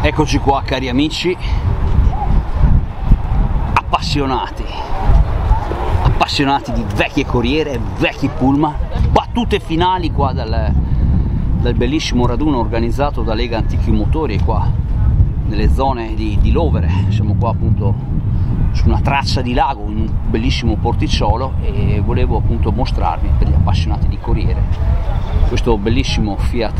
Eccoci qua cari amici, appassionati di vecchie corriere, vecchi pullman, battute finali qua dal bellissimo raduno organizzato da Lega Antichi Motori qua nelle zone di Lovere. Siamo qua appunto su una traccia di lago in un bellissimo porticciolo e volevo appunto mostrarvi per gli appassionati di corriere questo bellissimo Fiat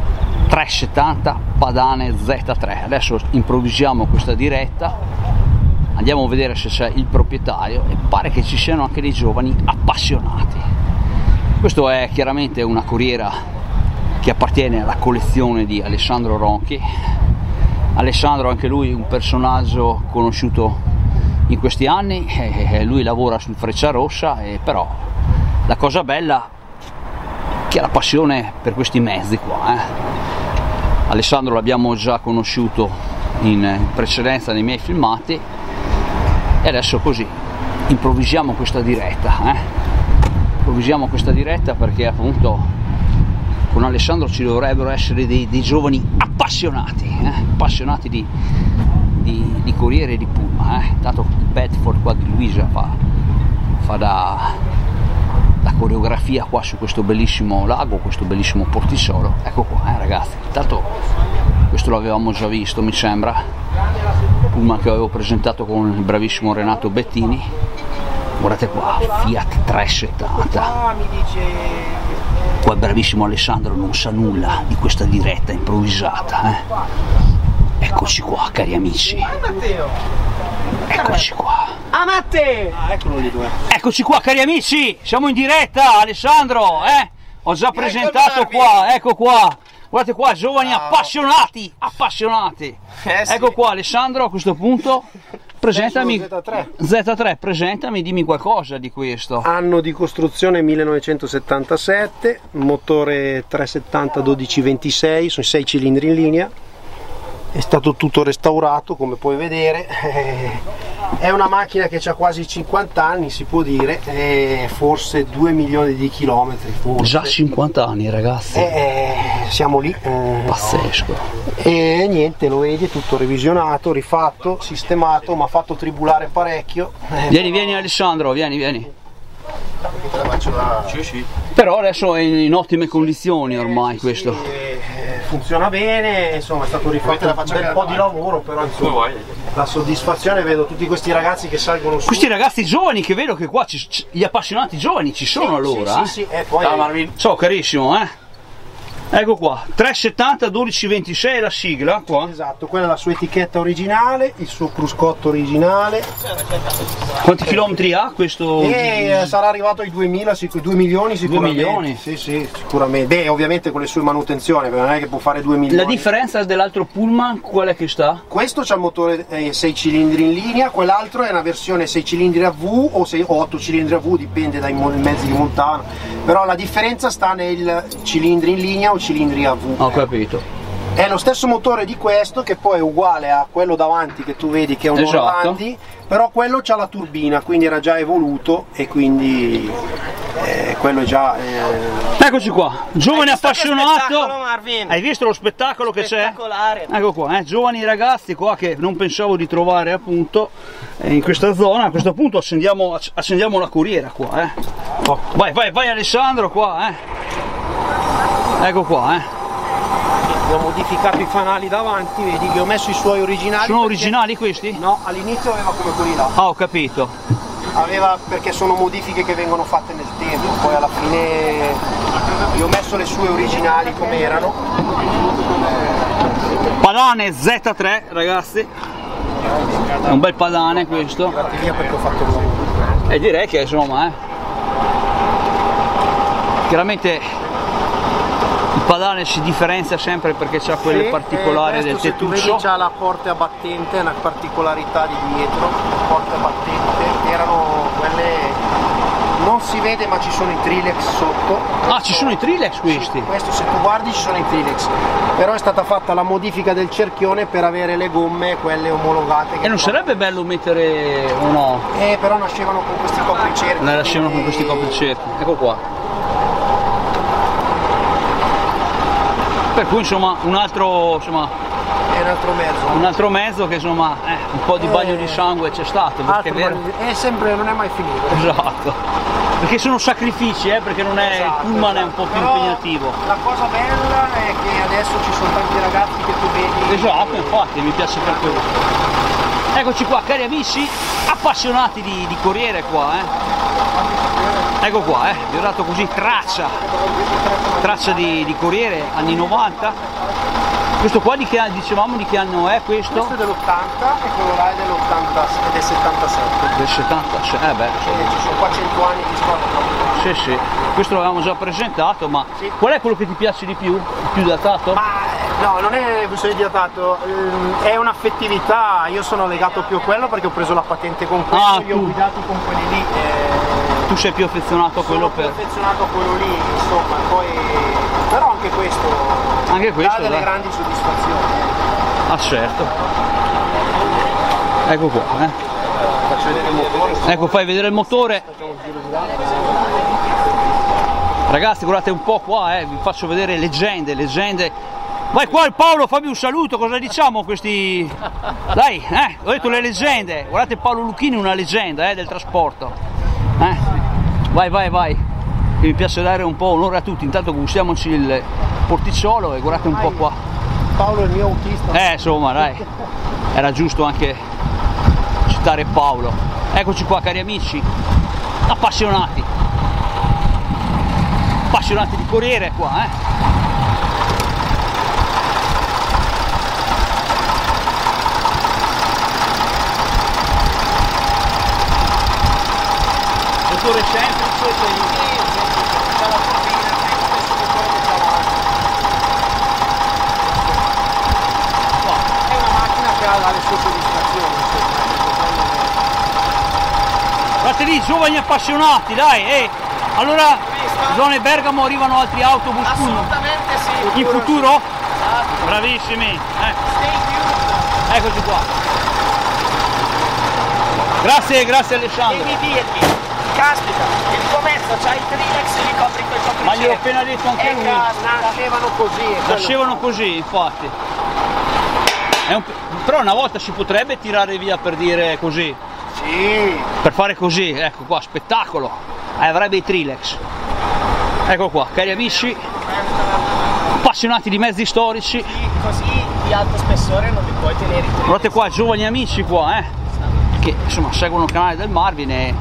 370 Padane Z3. Adesso improvvisiamo questa diretta, andiamo a vedere se c'è il proprietario e pare che ci siano anche dei giovani appassionati. Questo è chiaramente una corriera che appartiene alla collezione di Alessandro Ronchi. Alessandro, anche lui un personaggio conosciuto in questi anni, lui lavora sul Frecciarossa, e però la cosa bella è che ha la passione per questi mezzi qua. Alessandro l'abbiamo già conosciuto in precedenza nei miei filmati e adesso così improvvisiamo questa diretta, improvvisiamo questa diretta perché appunto con Alessandro ci dovrebbero essere dei giovani appassionati, appassionati di corriere e di pullman. Tanto il Bedford qua di Luisa fa da coreografia qua su questo bellissimo lago, questo bellissimo porticciolo. Ecco qua ragazzi, intanto questo l'avevamo già visto mi sembra, pullman che avevo presentato con il bravissimo Renato Bettini. Guardate qua, Fiat 370. Qua il bravissimo Alessandro non sa nulla di questa diretta improvvisata. Eccoci qua cari amici, eccoci qua. Ah Matte! Eccolo lì due. Eccoci qua cari amici, siamo in diretta Alessandro, ho già presentato qua, ecco qua, guardate qua, giovani appassionati, Sì. Ecco qua Alessandro, a questo punto presentami Z3, presentami, dimmi qualcosa di questo. Anno di costruzione 1977, motore 370 1226, sono 6 cilindri in linea, è stato tutto restaurato come puoi vedere. È una macchina che ha quasi 50 anni, si può dire, forse 2 milioni di chilometri. Forse. Già 50 anni ragazzi. Siamo lì. Pazzesco. E niente, lo vedi, è tutto revisionato, rifatto, sistemato, mi ha fatto tribulare parecchio. Vieni Alessandro, vieni. Però adesso è in ottime condizioni ormai questo. Funziona bene, insomma è stato rifatto un bel po' di lavoro, però insomma la soddisfazione, vedo tutti questi ragazzi che salgono su. Questi ragazzi giovani che vedo che qua gli appassionati giovani ci sono allora. Sì, poi ciao Marvin. Ciao carissimo, Ecco qua, 370 1226 è la sigla qua. Esatto, quella è la sua etichetta originale, il suo cruscotto originale. Quanti chilometri ha questo? Sarà arrivato ai 2 milioni sicuramente. 2 milioni? Sì, sicuramente. Beh, ovviamente con le sue manutenzioni, perché non è che può fare 2 milioni. La differenza dell'altro pullman qual è che sta? Questo c'ha il motore 6 cilindri in linea, quell'altro è una versione 6 cilindri a V o 8 cilindri a V, dipende dai mezzi che montavano. Però la differenza sta nel cilindri in linea o cilindri a V. Ho capito. È lo stesso motore di questo, che poi è uguale a quello davanti che tu vedi che è un Orlandi, però quello c'ha la turbina, quindi era già evoluto e quindi quello è già... Eccoci qua, giovane appassionato. Marvin. Hai visto lo spettacolo che c'è? Ecco qua, giovani ragazzi qua che non pensavo di trovare appunto in questa zona. A questo punto accendiamo la corriera qua. Vai Alessandro qua. Ecco qua. Ho modificato i fanali davanti, vedi che ho messo i suoi originali. Sono originali questi? No, all'inizio aveva come quelli là. Ah, ho capito. Aveva, perché sono modifiche che vengono fatte nel tempo, poi alla fine gli ho messo le sue originali come erano. Padane Z3 ragazzi, è un bel padane questo. Guardate via perché ho fatto il lavoro. E direi che insomma chiaramente il padane si differenzia sempre perché c'ha quelle particolari del tettuccio. Se tu vedi c'ha la porta a battente, una particolarità di dietro, porta a battente, erano quelle, non si vede ma ci sono i Trilex sotto. Ah, ci sono i Trilex questi? Sì, questo se tu guardi ci sono i Trilex, però è stata fatta la modifica del cerchione per avere le gomme quelle omologate. E non sarebbe bello mettere o no? Però nascevano con questi copricerchi. Nascevano con questi copricerchi, ecco qua. Per cui insomma un altro È un altro mezzo. Un altro mezzo che insomma un po' di bagno di sangue c'è stato, perché è vero. È sempre, non è mai finito. Esatto. Perché sono sacrifici, perché non è, esatto, il pullman è un po' più impegnativo. La cosa bella è che adesso ci sono tanti ragazzi che tu vedi. Esatto, infatti mi piace per quello. Eccoci qua, cari amici, appassionati di corriere qua, Ecco qua, vi ho dato così traccia di corriere anni 90. Questo qua dicevamo di che anno è questo? Questo è dell'80 e quello là è dell'80 e del 77. Del 76, ci sono qua 100 anni di storia. Sì, questo l'avevamo già presentato, ma sì. Qual è quello che ti piace di più? Il più datato? No, non è questione di datato, è un'affettività, io sono legato più a quello perché ho preso la patente con quello, li ho guidati con quelli lì. Tu sei più affezionato a quello più affezionato a quello lì, insomma, poi però anche questo dà delle grandi soddisfazioni. Ah certo. Ecco qua, Faccio vedere il motore. Ecco, fai vedere il motore. Ragazzi, guardate un po' qua, vi faccio vedere leggende. Vai qua il Paolo, fammi un saluto, cosa diciamo a questi... Dai, ho detto le leggende. Guardate Paolo Lucchini, una leggenda del trasporto. Vai. Mi piace dare un po' onore a tutti, intanto gustiamoci il porticciolo e guardate un po' qua. Paolo è il mio autista. Insomma, dai, era giusto anche citare Paolo. Eccoci qua, cari amici, appassionati di corriere qua, Motore semplice, c'è la turbina, questo motore che c'è là. È una macchina che ha le sue soddisfazioni. Guardate lì, giovani appassionati, dai, Allora, zone Bergamo arrivano altri autobus? Assolutamente sì. In futuro? Esatto. Bravissimi, Stay tuned. Eccoci qua. Grazie Alessandro. Devi dirgli, caspita, il tuo mezzo c'ha il Trilex e li copri quel copricino. Ma gliel'ho appena detto anche lui. Nascevano così. Nascevano così, infatti. Però una volta si potrebbe tirare via per dire così. Sì. Per fare così, ecco qua, spettacolo. Avrebbe i Trilex. Ecco qua, cari amici, appassionati di mezzi storici. Sì, così di alto spessore non li puoi tenere i Trilex. Guardate qua, giovani amici qua, che insomma seguono il canale del Marvin.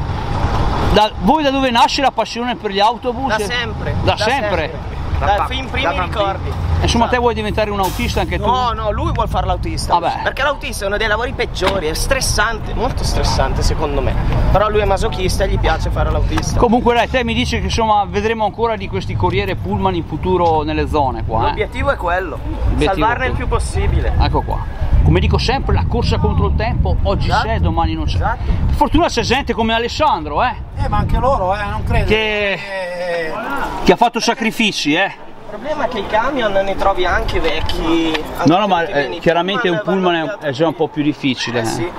Voi da dove nasce la passione per gli autobus? Da sempre. Da sempre? Da fin primi ricordi. Insomma, te vuoi diventare un autista anche tu? No, lui vuol fare l'autista. Vabbè. Perché l'autista è uno dei lavori peggiori, è stressante, molto stressante secondo me. Però lui è masochista e gli piace fare l'autista. Comunque dai, te mi dici che insomma vedremo ancora di questi corriere pullman in futuro nelle zone qua. L'obiettivo è quello, salvarne il più possibile. Ecco qua. Come dico sempre, la corsa contro il tempo, oggi c'è, domani non c'è. Esatto. Per fortuna c'è gente come Alessandro, ma anche loro, non credo. Che ha fatto sacrifici, Il problema è che i camion ne trovi anche vecchi. No, ma chiaramente un pullman è già un po' più difficile. Sì.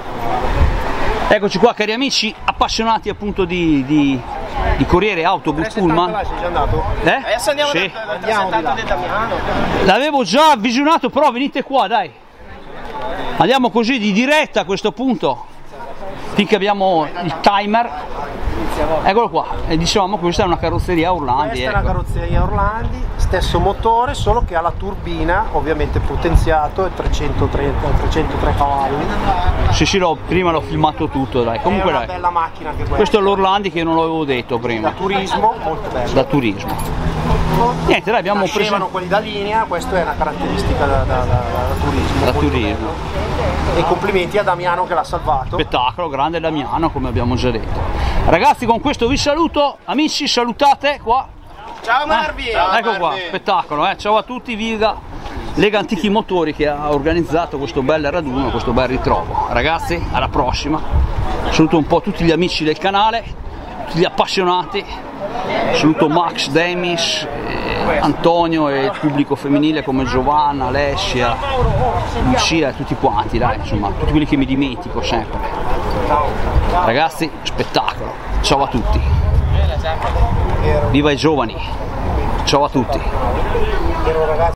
Eccoci qua, cari amici, appassionati appunto di corriere autobus pullman. Là, sei già andato? Adesso andiamo Sì. da del Damiano. L'avevo già visionato, però venite qua, dai. Andiamo così di diretta a questo punto, finché abbiamo il timer. Eccolo qua, e dicevamo che questa è una carrozzeria Orlandi. Questa è una carrozzeria Orlandi, stesso motore, solo che ha la turbina ovviamente potenziato e 303 cavalli. Sì, prima l'ho filmato tutto, dai. Comunque è una dai. bella macchina che questa. Questo è l'Orlandi che non l'avevo detto prima. Da turismo, molto bello. Da turismo. Niente, dai, abbiamo preso quelli da linea, questa è una caratteristica da turismo. da turismo. E complimenti a Damiano che l'ha salvato. Spettacolo, grande Damiano, come abbiamo già detto. Ragazzi, con questo vi saluto, amici, salutate qua. Ciao Marvin! Ecco qua, spettacolo, ciao a tutti, viva Lega Antichi Motori che ha organizzato questo bel raduno, questo bel ritrovo. Ragazzi, alla prossima. Saluto un po' tutti gli amici del canale, tutti gli appassionati. Saluto Max, Demis, Antonio e il pubblico femminile come Giovanna, Alessia, Lucia e tutti quanti, dai, insomma, tutti quelli che mi dimentico sempre. Ragazzi, spettacolo, ciao a tutti. Viva i giovani, ciao a tutti.